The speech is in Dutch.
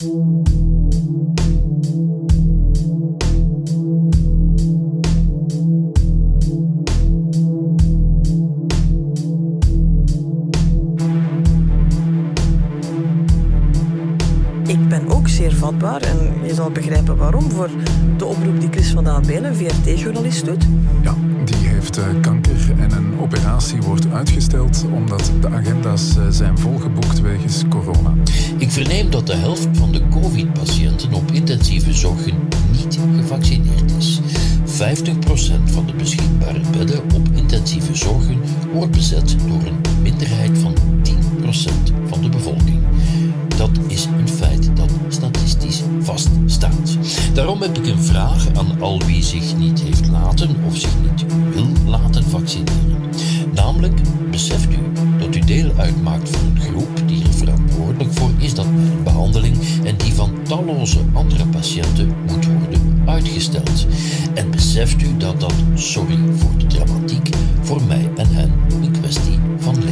Ik ben ook zeer vatbaar en je zal begrijpen waarom voor de oproep die Chris van Daabelen, een VRT-journalist, doet. Ja, die heeft kanker en een operatie wordt uitgesteld omdat de agenda's zijn volgeboekt wegens corona. Ik verneem dat de helft van de COVID-patiënten op intensieve zorgen niet gevaccineerd is. 50% van de beschikbare bedden op intensieve zorgen wordt bezet door een minderheid van 10% van de bevolking. Dat is een feit dat statistisch vaststaat. Daarom heb ik een vraag aan al wie zich niet heeft laten of zich niet wil laten vaccineren. Namelijk, beseft u dat u deel uitmaakt van een groep die er verantwoordelijk voor is dat mijn behandeling en die van talloze andere patiënten moet worden uitgesteld. En beseft u dat, sorry voor de dramatiek, voor mij en hen een kwestie van leven